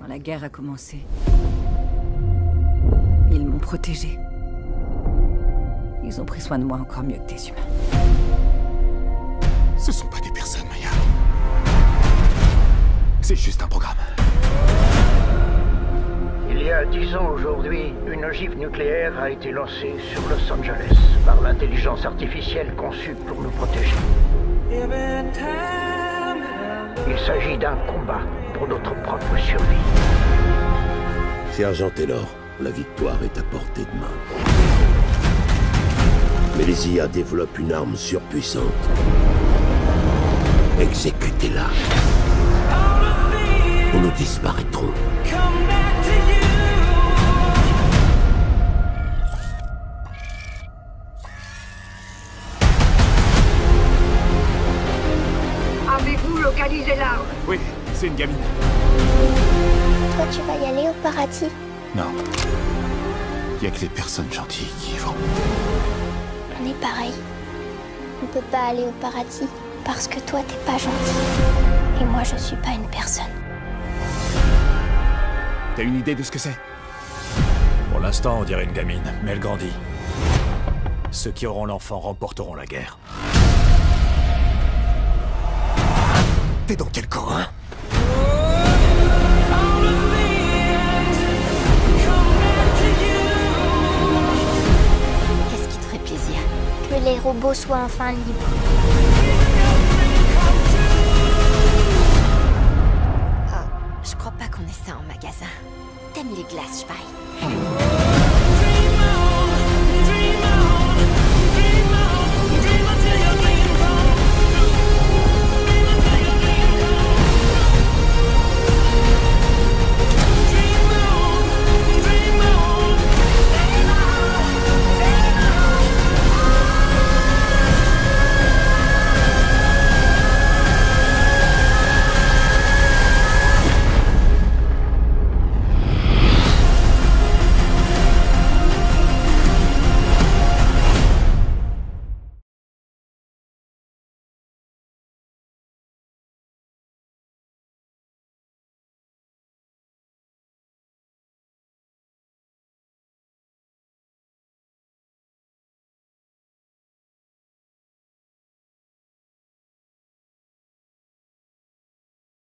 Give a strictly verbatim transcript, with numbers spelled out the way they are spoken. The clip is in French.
Quand la guerre a commencé, ils m'ont protégée. Ils ont pris soin de moi encore mieux que des humains. Ce sont pas des personnes, Maya. C'est juste un programme. Il y a dix ans aujourd'hui, une ogive nucléaire a été lancée sur Los Angeles par l'intelligence artificielle conçue pour nous protéger. Il s'agit d'un combat pour notre propre survie. Sergent Taylor, la victoire est à portée de main. Mais les I A développent une arme surpuissante. Exécutez-la. Ou nous disparaîtrons. Avez-vous localisé l'arme? Oui, c'est une gamine. Toi, tu vas y aller au paradis? Non. Il y a que les personnes gentilles qui y vont. On est pareil. On peut pas aller au paradis parce que toi, t'es pas gentil. Et moi, je suis pas une personne. T'as une idée de ce que c'est? Pour l'instant, on dirait une gamine, mais elle grandit. Ceux qui auront l'enfant remporteront la guerre. T'es dans quel camp, hein? Qu'est-ce qui te ferait plaisir? Que les robots soient enfin libres. Oh, je crois pas qu'on ait ça en magasin. T'aimes les glaces, cheval?